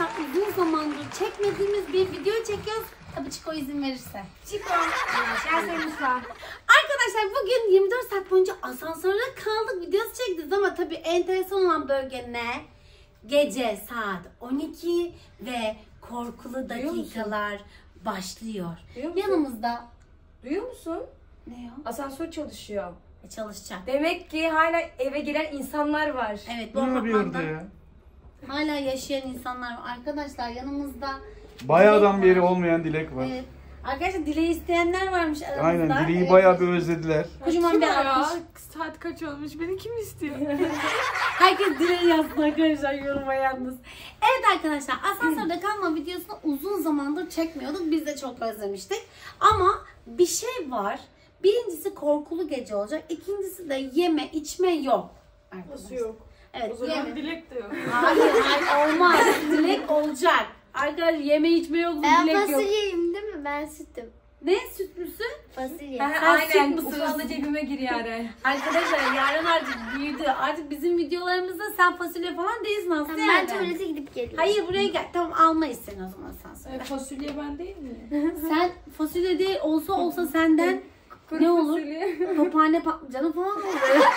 arkadaşlar uzun zamandır çekmediğimiz bir video çekiyoruz. Tabii Çiko izin verirse. Çiko. Derslerimiz var. Arkadaşlar bugün 24 saat boyunca asansörde kaldık videosu çekeceğiz ama tabii enteresan olan bölge ne? Gece saat 12 ve korkulu dakikalar başlıyor. Yanımızda. Duyuyor musun? Ne o? Asansör çalışıyor. Çalışacak. Demek ki hala eve giren insanlar var. Evet, bu apartmanda hala yaşayan insanlar var. Arkadaşlar yanımızda bayağıdan beri olmayan Dilek var. Evet. Arkadaşlar Dileği isteyenler varmış aramızda. Aynen, Dileği evet. bayağı bir özlediler. Kocaman bir alkış. Saat kaç olmuş? Beni kim istiyor? Herkes Dileği yazsın arkadaşlar yoruma yalnız. Evet arkadaşlar, asansörde kalma videosunu uzun zamandır çekmiyorduk. Biz de çok özlemiştik. Ama bir şey var. Birincisi korkulu gece olacak. İkincisi de yeme içme yok. Nasıl yok? Evet, O zaman yeme. Dilek de yok. Hayır olmaz. Dilek olacak. Arkadaşlar yeme içme yok. Ben Dilek yok. fasulyeyim değil mi? Ben sütüm. Ne süt müsün? Fasulye. Aynen. süt mısın? Ufala cebime gir yani. Arkadaşlar Yaren artık büyüdü. Artık bizim videolarımızda sen fasulye falan değilsin aslında. Tamam, ben Yaren. tuvalete gidip geliyorum. Hayır buraya gel. Tamam almayız seni o zaman sen söyle. Fasulye ben değil mi? Sen fasulye değil olsa senden ne olur? Tophane patlıcanı falan olur.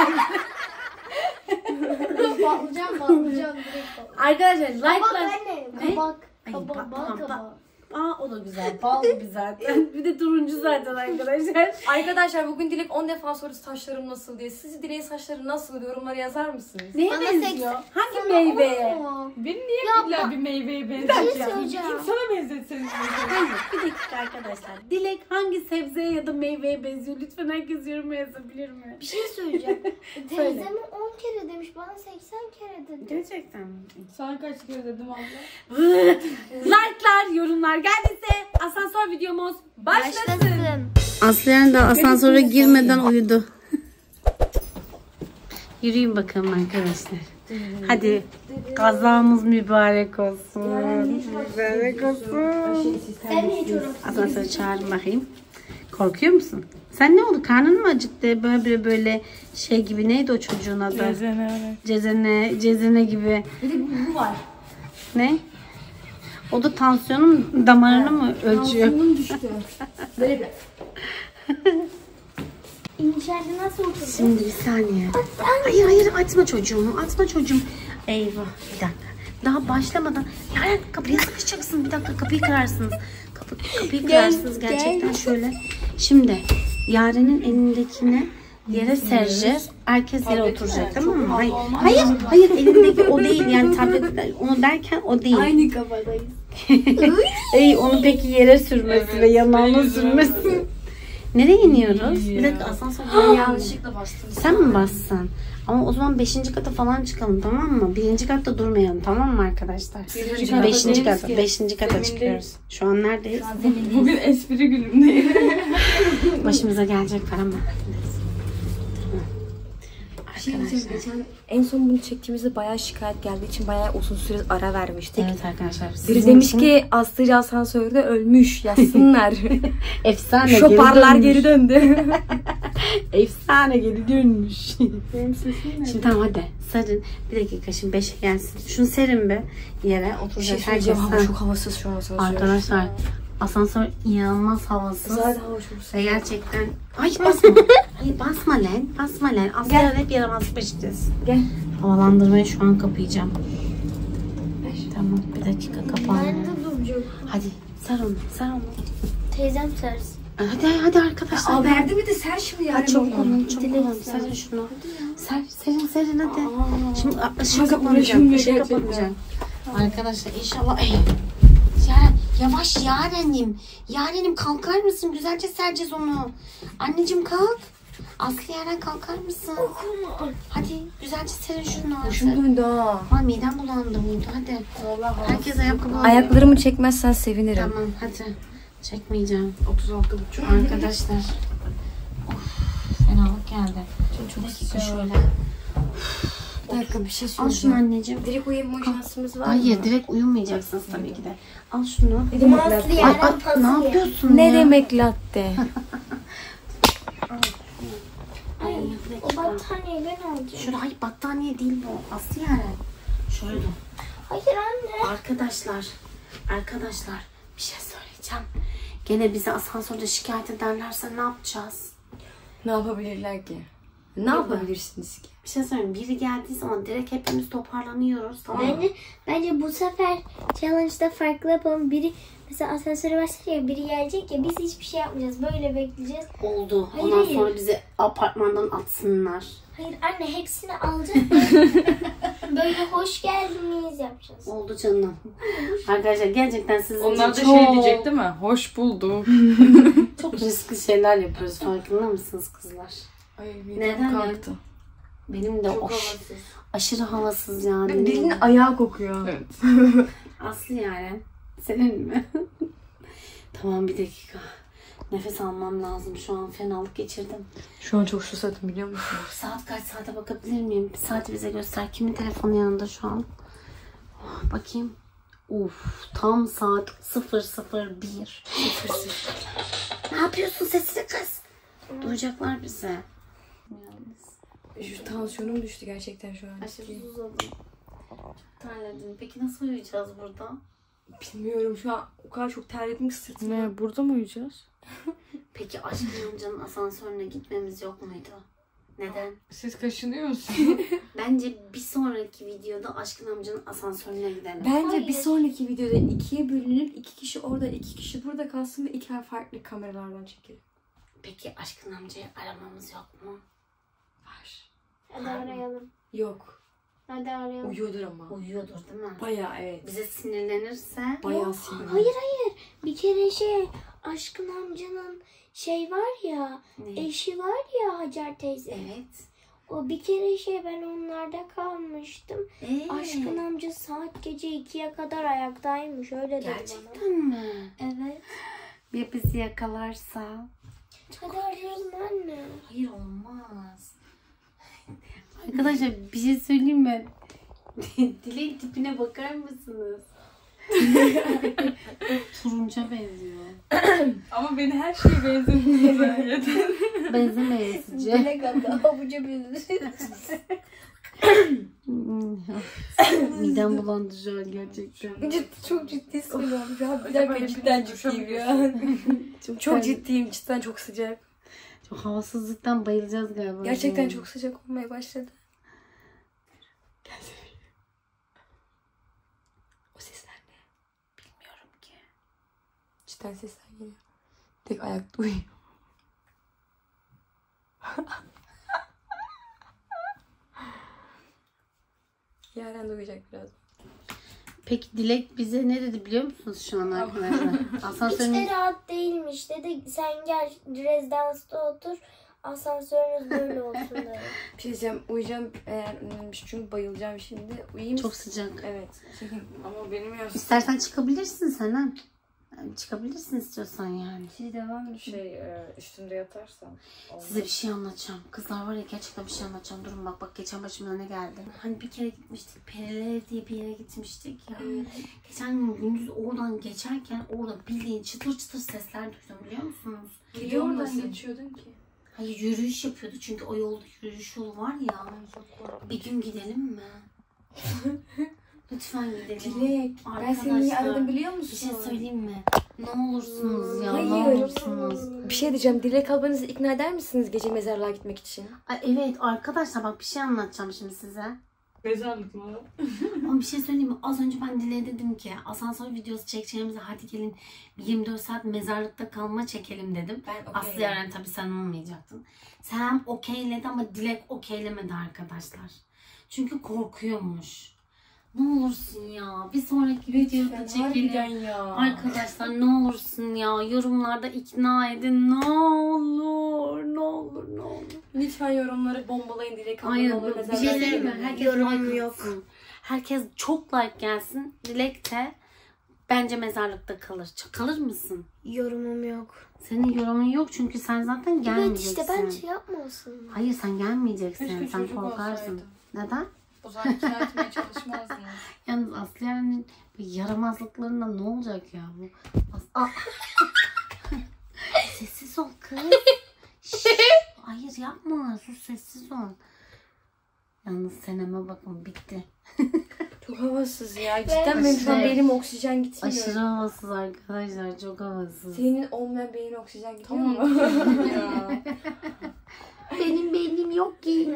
Patlıcan direkt patlıcan. Arkadaşlar Kabak like'lar. anne. Ne? Kabak. Ay, Kabak. Bal tamam, kabağı. Aa o da güzel. Bal gibi zaten. Bir de turuncu zaten arkadaşlar. Arkadaşlar bugün Dilek 10 defa sordu saçlarım nasıl diye. Sizce Dilek'in saçları nasıl yorumlara yazar mısınız? Neye Bana benziyor? seks- Hangi Sana meyveye? olur mu? Beni niye Ya illa bak- bir meyveye Bir şey benzeteceğim? söyleyeceğim. İnsana benzetseniz mesela. Hayır, bir dakika arkadaşlar. Dilek hangi sebzeye ya da meyveye benziyor? Lütfen herkes yoruma yazabilir mi? Bir şey söyleyeceğim. Söyle. Teyzeme 10 kere demiş. Bana 80 kere dedi. Gerçekten mi? Sana kaç kere dedim abla? Like'lar, yorumlar geldiyse asansör videomuz başlasın. Başlasın. Aslıhan da asansöre girmeden uyudu. Yürüyün bakalım arkadaşlar. Hadi kazamız mübarek olsun. Mübarek olsun. Sen niye çorap? Asansöre çağırın bakayım. Korkuyor musun? Sen ne oldu? Karnın mı acıktı? Böyle şey gibi, neydi o çocuğun adı? Cezene gibi. Bir de bu var. Ne? O da tansiyonun damarını mı ölçüyor? Tansiyonum düştü. Böyle bir. İçeride nasıl oturdu? Şimdi bir saniye. Hayır açma çocuğumu. Açma çocuğum. Eyvah. Bir dakika. Daha başlamadan. Yaren kapıya sıkışacaksın. Bir dakika kapıyı kırarsınız. Kapıyı kırarsınız gerçekten şöyle. Şimdi Yaren'in elindekine yere sereceğiz. Herkes yere oturacak, tamam mı? Hayır elindeki o değil yani tablet onu derken o değil. Aynı kafadayız. Ey onu peki yere sürmesi ve yanağına sürmesi. Nereye iniyoruz? Bir dakika asansör Yanlışlıkla bastım. Sen mi bassan? Ama o zaman 5. kata falan çıkalım, tamam mı? 1. katta durmayalım, tamam mı arkadaşlar? 5. kata çıkıyoruz. Şu an neredeyiz? Bugün espri günümdeyim. Başımıza gelecek falan mı? Geçen en son bunu çektiğimizde bayağı şikayet geldiği için bayağı uzun süre ara vermiştik. Evet arkadaşlar. Biri demiş ki Aslıca asansörde ölmüş, yazsınlar. efsane Şoparlar geri döndü. Efsane geri dönmüş. Benim sesim ne? Şimdi tamam hadi sarın. Bir dakika şimdi 5'e gelsin. Şunu serin be yere oturacak herkes. Hava çok havasız şu an asansör. Arkadaşlar asansör inanılmaz havasız. Zaten hava çok sıcak. Ve gerçekten... Ay basma. Ay basma lan. Aslında hep yaramazlık peşindeyiz. Gel. Havalandırmayı şu an kapayacağım. Tamam bir dakika kapandı. Nerede duracak? Hadi sar onu. Teyzem sersin. Hadi arkadaşlar. Aa, verdi mi de sen şimdi yani. Hadi çabuk olun. Serin şunu. Serin hadi. Şimdi ışık kapanacak. Arkadaşlar inşallah. Yavaş Yaren'im kalkar mısın? Güzelce sereceğiz onu. Anneciğim kalk. Aslı Yaren kalkar mısın? Hadi güzelce serin şunu. Başım döndü ha. Ay midem bulandı burada hadi. Herkes ayakkabı alıyor. Ayaklarımı çekmezsen sevinirim. Tamam hadi. Çekmeyeceğim. 36,5. Arkadaşlar. Of, fenalık geldi. Çok dakika şöyle. Bir dakika bir şey Al şunu söyleyeceğim. anneciğim. Direkt uyuma şansımız var mı? Hayır direkt uyumayacaksınız tabii ki de. Al şunu. Ne demek Aslı latte? Yaren Ne yapıyorsun Ne ya? demek latte? Ay, bir O dakika. battaniyeyi ben alacağım. Şöyle ay battaniye değil bu. Aslı Yaren. Şöyle dur. Hayır anne. Arkadaşlar bir şey söyleyeceğim. Gene bizi asansörde şikayet ederlerse ne yapacağız? Ne yapabilirler ki? Ne yapabilirsiniz ki? Bir şey söyleyeyim. Biri geldiği zaman direkt hepimiz toparlanıyoruz. Tamam mı? Bence bu sefer challenge'da farklı yapalım. Biri mesela asansöre başlar ya, biri gelecek ya, biz hiçbir şey yapmayacağız. Böyle bekleyeceğiz. Oldu. Hayır, Ondan hayır. sonra bizi apartmandan atsınlar. Hayır anne, hepsini alacağız. Böyle hoş geldiniz yapacağız. Oldu canım. Arkadaşlar gerçekten sizin Onlar da için şey diyecek değil mi? Hoş bulduk. çok riskli şeyler yapıyoruz. Farkında mısınız kızlar? Ay Neden kalktı. Benim de aşırı havasız yani. Dilin ayağı kokuyor. Evet. Aslı yani. Senin mi? Tamam bir dakika. Nefes almam lazım. Şu an fenalık geçirdim. Şu an çok susadım biliyor musun? Saat kaç, saate bakabilir miyim? Bir saati bize göster. Kimin telefonu yanında şu an? Oh, bakayım. Uf, tam saat 0:01. Ne yapıyorsun? Sesini kız. Duyacaklar bizi. Şu tansiyonum düştü gerçekten şu an. Aşırı uzadım. Çok terledim. Peki nasıl uyuyacağız burada? Bilmiyorum şu an o kadar çok terledim ki sırtım. Ne, burada mı uyuyacağız? Peki Aşkın amcanın asansörüne gitmemiz yok muydu? Neden? Siz kaşınıyor musunuz? Bence bir sonraki videoda Aşkın amcanın asansörüne gidelim. Bence bir sonraki videoda 2'ye bölünüp 2 kişi orada 2 kişi burada kalsın ve 2 farklı kameralardan çekelim. Peki Aşkın amcayı aramamız yok mu? Var. Hadi arayalım. Yok. Hadi arayalım. Uyuyordur ama. Uyuyordur değil mi? Bayağı evet. Bize sinirlenirse Bayağı sinirli. Hayır. Bir kere Aşkın amcanın var ya, Ne? eşi var ya, Hacer teyze. Evet. O bir kere ben onlarda kalmıştım. Aşkın amca saat gece 2'ye kadar ayaktaymış. Öyle dedi bana. Gerçekten mi? Evet. Bir bizi yakalarsa? Hadi arayalım anne. Hayır olmaz. Arkadaşlar bir şey söyleyeyim mi? Dilek'in tipine bakar mısınız? Turunca benziyor. Ama beni her şeye benzemiyor. Benzemeyizici. Dilek abla avuca benziyor. Midem bulandı şu an gerçekten. Çok ciddi söylüyorum. Ya bir Böyle dakika bir cidden konuşalım ciddiyim ya. Çok ter- ciddiyim cidden çok sıcak. Çok havasızlıktan bayılacağız galiba. Gerçekten çok sıcak olmaya başladı. O sesler ne? bilmiyorum ki. Cidden sesler geliyor. Tek ayakta uyuyor. Yaren de uyuyacak biraz. Peki Dilek bize ne dedi biliyor musunuz şu an arkadaşlar? Hiç Asansörün de rahat değilmiş dedi. Sen gel rezidansta otur. Asansörümüz böyle olsun dedi. Bir şey diyeceğim. Uyuyacağım eğer önemliymiş çünkü bayılacağım şimdi. Uyuyayım. çok sıcak. Evet. Çekeyim. Ama benim yaşım İstersen çıkabilirsin sen ha. Yani çıkabilirsin istiyorsan yani. Siz devam edin. üstünde yatarsam. Size bir şey anlatacağım. Kızlar var ya gerçekten bir şey anlatacağım. Durun bak bak başıma ne geldi. Hani bir kere gitmiştik. Periler diye bir yere gitmiştik ya. Geçen gün gündüz oradan geçerken orada bildiğin çıtır çıtır sesler duydum biliyor musunuz? Niye oradan geçiyordun ki? Hayır yürüyüş yapıyordu çünkü o yolda yürüyüş yolu var ya. Bir gün gidelim mi? Lütfen gidelim. Dilek. Ben seni niye aradım biliyor musun? Bir şey söyleyeyim mi? Ne olursunuz ya Hayır. ne olursunuz. Bir şey diyeceğim. Dilek ablanızı ikna eder misiniz gece mezarlığa gitmek için? Ay, evet arkadaşlar bak bir şey anlatacağım şimdi size. Mezarlık mı? Ama bir şey söyleyeyim mi? Az önce ben Dile'ye dedim ki asansör videosu çekeceğimize hadi gelin 24 saat mezarlıkta kalma çekelim dedim. Ben okey. Aslı Yaren tabii sen olmayacaktın. Sen okeyledi ama Dilek okeylemedi arkadaşlar. Çünkü korkuyormuş. Ne olursun ya bir sonraki videoda çekelim. ya. Arkadaşlar ne olursun ya yorumlarda ikna edin ne olur ne olur ne olur. Lütfen yorumları bombalayın Dilek abla. Hayır olur bir mezarlığa şey söyleyeyim mi? gidelim. Herkes Yorum like yok. atsın. Herkes çok like gelsin. Dilek de bence mezarlıkta kalır. Kalır mısın? Yorumum yok. Senin yorumun yok çünkü sen zaten Evet gelmeyeceksin. işte ben şey yapmasın. Hayır sen gelmeyeceksin. Keşke sen çocuk korkarsın. olsaydı. Neden? O zaman ikna etmeye çalışmazdınız. Yalnız Aslı Yaren'in yaramazlıklarından ne olacak ya bu? Sessiz ol kız. Şşş. Hayır yapma. Sus sessiz ol. Yalnız seneme bakın bitti. Çok havasız ya. Cidden benim şu an beynim oksijen gitmiyor. Aşırı havasız arkadaşlar. Çok havasız. Senin olmayan beyin oksijen gidiyor Tamam. mu? Ya. Benim beynim yok ki.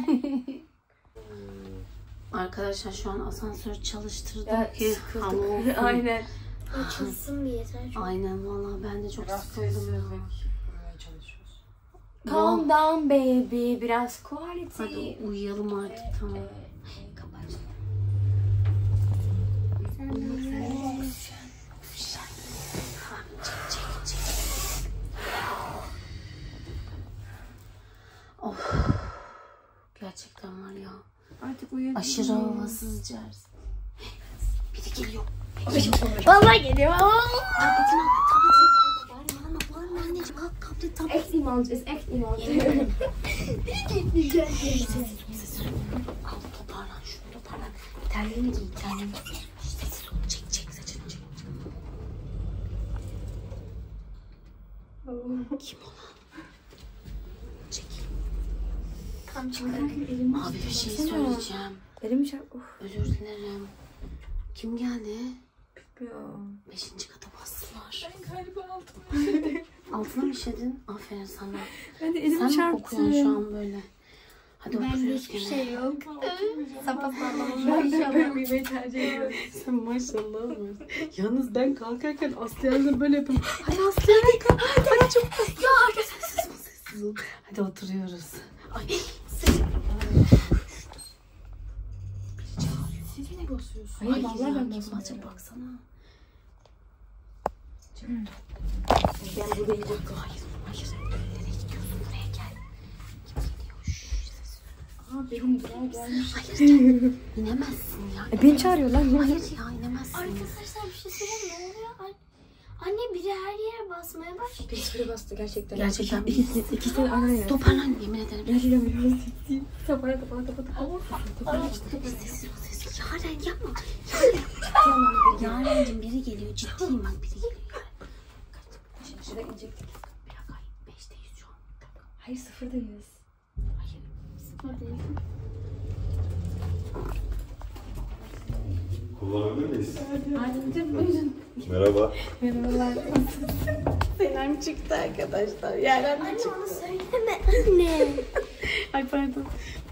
Arkadaşlar şu an asansörü çalıştırdım Ya, ki sıkıldık. hava olsun. Aynen. Açılsın bir yeter. Aynen valla ben de çok sıkıldım ya. Calm down baby. Biraz quality. Hadi uyuyalım artık tamam. Kapat. Of. Gerçekten var ya. Artık uyuyalım. Aşırı havasız içerisi. Biri geliyor. Vallahi geliyor. Tabletini al. Tabletini al. Bağırma anneciğim. Kalk tablet tablet. Ex emoji is ex emoji. Al toparlan şunu toparlan. Terliğini giy terliğini. Sessiz ol. Çek saçını çek. Kim o lan? Çekil. Abi bir şey söyleyeceğim. Elim çarp. Özür dilerim. Kim geldi? Ya. 5. kata bastılar. Ben galiba altıma. Altına mı işedin? Aferin sana. Ben de elim Sen mi çarptı. kokuyorsun şu an böyle? Hadi Bende oturuyoruz hiçbir gene. şey yok. Ben uyumayı tercih ediyorum. Sen maşallah var. Yalnız ben kalkarken Aslı Yan'la böyle yapıyorum. Hadi Aslı Yan'la kalk. Hadi çok. Ya sessiz ol sessiz ol. Hadi oturuyoruz. Ay. Siz ne basıyorsunuz? Hayır Hayır vallahi ben kim basmadım. acaba baksana. Ben burada yiyecek. Hayır. Nereye gidiyorsun? Buraya gel. Kim geliyor? Şşş sessiz ol. Aa benim durağa gelmiş. Hayır gel. İnemezsin ya. Beni çağırıyorlar. Hayır ya inemezsin. Arkadaşlar bir şey söyleyeyim mi? Ne oluyor? Anne biri her yere basmaya başladı. Bir sürü bastı gerçekten. Gerçekten İkisi de aynı yer. Toparlan yemin ederim. Gerçekten biliyorum. Kapana. Sessiz ol sessiz. Yaren yapma. Yaren'cim biri geliyor. Ciddiyim bak biri geliyor. Şurada inecektik. Bir dakika. 5'teyiz şu an. Bir dakika. Hayır sıfırdayız. Hayır. Kullanabilir miyiz? Anneciğim buyurun. Merhaba. Merhabalar. Senem çıktı arkadaşlar. Yaren Anne onu söyleme anne. Ay pardon.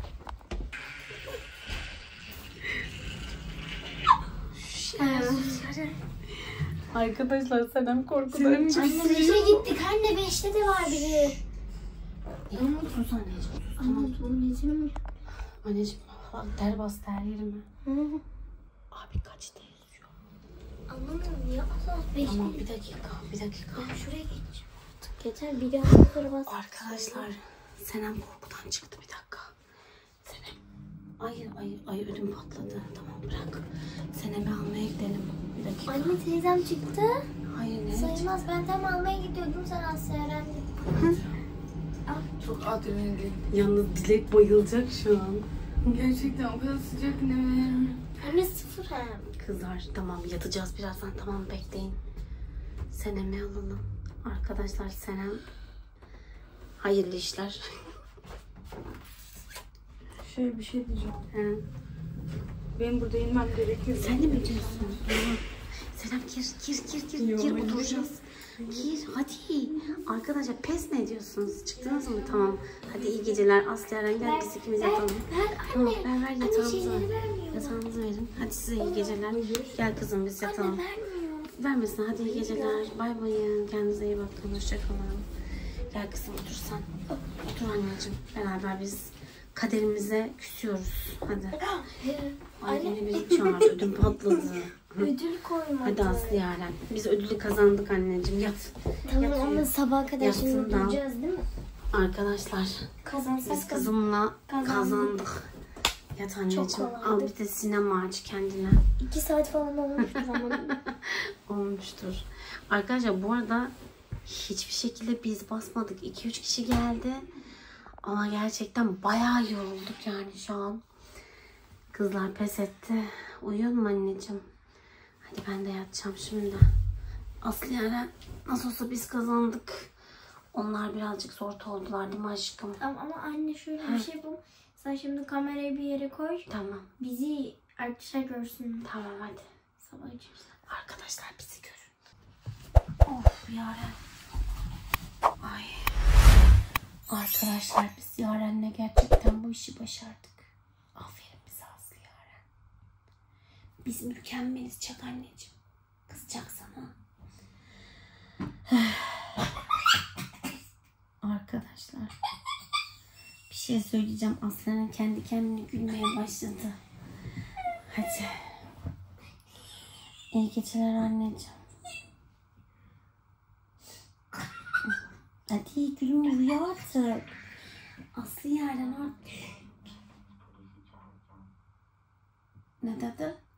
Arkadaşlar Senem korkudan Anne 5'e gittik. Anne 5'te de var biri. Sus anneciğim. Anne anneciğim. Anneciğim bak ter bastı her yerime. Abi kaçtayız şu an? Anlamıyorum niye asas 5'te. Tamam bir dakika. Ben şuraya geçeceğim artık. Yeter biri ayakları bas. Arkadaşlar Senem korkudan çıktı bir dakika. Senem. Ay ödüm patladı. Tamam bırak. Senem'i almaya gidelim. Bir dakika. Anne teyzem çıktı. Hayır ne? Sayılmaz. Ben tam almaya gidiyordum. Sen Asya'ya öğrendin. Çok adrenalin. Yalnız Dilek bayılacak şu an. Gerçekten o kadar sıcak ne? Anne 0 hem. Kızlar tamam yatacağız birazdan tamam bekleyin. Senem'i alalım. Arkadaşlar Senem hayırlı işler. Bir şey diyeceğim. He. Benim burada inmem gerekiyor. Sen de mi diyorsun? Senem gir oturacağız. Gir hadi. Arkadaşlar pes ne diyorsunuz? Çıktınız mı? Tamam. Hadi iyi geceler. Aslı Yaren gel biz ikimiz yatalım. Tamam ver yatağımızı ver. Şeyleri vermiyor. Yatağımızı verin. Hadi size iyi geceler. Gel kızım biz yatalım. Anne vermiyor. Vermesin hadi iyi geceler. Bay bayın. Kendinize iyi bakın. Hoşçakalın. Gel kızım otur sen. Otur anneciğim. Beraber biz kaderimize küsüyoruz. Hadi. Ay yine biri çağırdı. Ödüm patladı. Ödül koymadı. Hadi Aslı Yaren. Biz ödülü kazandık anneciğim. Yat. Tamam Yatıyor. ama sabaha kadar şimdi Yatsın da. duracağız değil mi? Arkadaşlar Kazansak biz kızımla kazandık. Yat anneciğim. kolaydı. Al bir de sinema aç kendine. 2 saat falan olmuştur zaman. Olmuştur. Arkadaşlar bu arada hiçbir şekilde biz basmadık. 2-3 kişi geldi. Ama gerçekten bayağı yorulduk yani şu an. Kızlar pes etti. Uyuyor mu anneciğim? Hadi ben de yatacağım şimdi. Aslı Yaren nasıl olsa biz kazandık. Onlar birazcık zor oldular değil mi aşkım? Ama anne şöyle bir şey bu. Sen şimdi kamerayı bir yere koy. Tamam. Bizi Arkadaşlar görsün. Tamam hadi. Sabah içeriz. Arkadaşlar bizi görün. Of Yaren. Ay. Arkadaşlar biz Yaren'le gerçekten bu işi başardık. Aferin bize Aslı Yaren. Biz mükemmeliz Çak anneciğim. Kızacak sana. Arkadaşlar. Bir şey söyleyeceğim. Aslanın kendi kendine gülmeye başladı. Hadi. İyi geceler anneciğim. Hadi gülüm uyu artık. Aslı Yaren artık. Ne dedi?